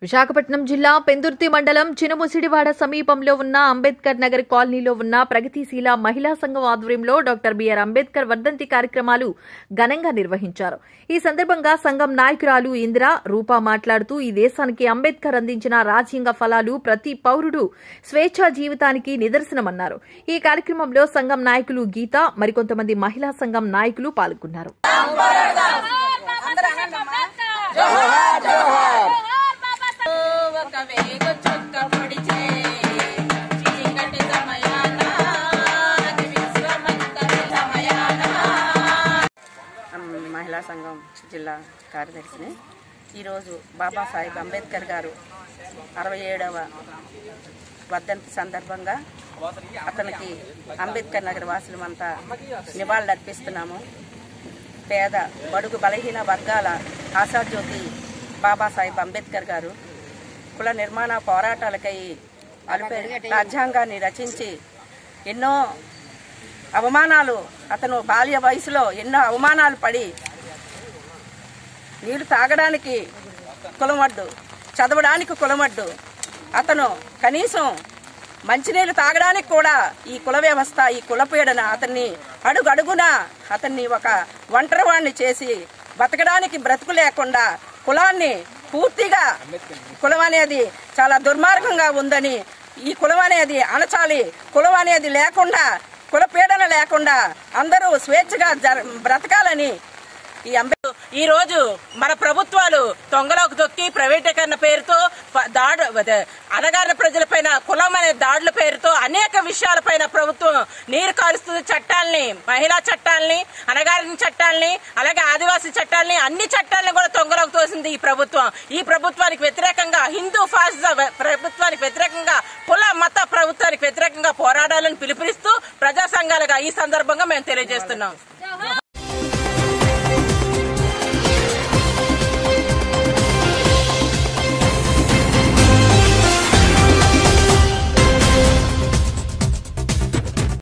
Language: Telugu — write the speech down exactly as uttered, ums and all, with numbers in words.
విశాఖపట్నం జిల్లా పెందుర్తి మండలం చినముసిడివాడ సమీపంలో ఉన్న అంబేద్కర్ నగర్ కాలనీలో ఉన్న ప్రగతిశీల మహిళా సంఘం ఆధ్వర్యంలో డాక్టర్ బిఆర్ అంబేద్కర్ వర్ధంతి కార్యక్రమాలు ఘనంగా నిర్వహించారు. ఈ సందర్భంగా సంఘం నాయకురాలు ఇందిరా రూపా మాట్లాడుతూ ఈ దేశానికి అంబేద్కర్ అందించిన రాజ్యాంగ ఫలాలు ప్రతి పౌరుడు స్వేచ్ఛా జీవితానికి నిదర్శనమన్నారు. ఈ కార్యక్రమంలో సంఘం నాయకులు గీత మరికొంతమంది మహిళా సంఘం నాయకులు పాల్గొన్నారు. మహిళా సంఘం జిల్లా కార్యదర్శిని. ఈరోజు బాబాసాహెబ్ అంబేద్కర్ గారు అరవై ఏడవ వర్ధంతి సందర్భంగా అతనికి అంబేద్కర్ నగర్ వాసులమంతా నివాళులర్పిస్తున్నాము. పేద బడుగు బలహీన వర్గాల ఆశాజ్యోతి బాబాసాహెబ్ అంబేద్కర్ గారు కుల నిర్మాణ పోరాటాలకై అలుపే రాజ్యాంగాన్ని రచించి ఎన్నో అవమానాలు అతను బాల్య వయసులో ఎన్నో అవమానాలు పడి నీళ్లు తాగడానికి కులమడ్డు, చదవడానికి కులమడ్డు, అతను కనీసం మంచినీళ్ళు తాగడానికి కూడా ఈ కుల వ్యవస్థ, ఈ కులపీడన అతన్ని అడుగడుగున అతన్ని ఒక ఒంటరివాణ్ణి చేసి బతకడానికి బ్రతుకు లేకుండా కులాన్ని పూర్తిగా కులం అనేది చాలా దుర్మార్గంగా ఉందని, ఈ కులం అనేది అణచాలి, కులం అనేది లేకుండా కుల పీడన లేకుండా అందరూ స్వేచ్ఛగా బ్రతకాలని ఈ అంబేద్కర్ ఈ రోజు మన ప్రభుత్వాలు తొంగలోకి దొక్కి ప్రైవేటీకరణ పేరుతో దాడు అణగారిన ప్రజలపైన కులం అనే దాడుల పేరుతో అనేక విషయాలపైన ప్రభుత్వం నీరు కారుస్తుంది. చట్టాలని, మహిళా చట్టాలని, అణగారిన చట్టాలని, అలాగే ఆదివాసీ చట్టాలని, అన్ని చట్టాలను కూడా తొంగలోకి తోసింది ఈ ప్రభుత్వం. ఈ ప్రభుత్వానికి వ్యతిరేకంగా, హిందూ ఫాసిజ ప్రభుత్వానికి వ్యతిరేకంగా, కుల మత ప్రభుత్వానికి వ్యతిరేకంగా పోరాడాలని పిలుపునిస్తూ ప్రజా సంఘాలుగా ఈ సందర్భంగా మేము తెలియజేస్తున్నాం.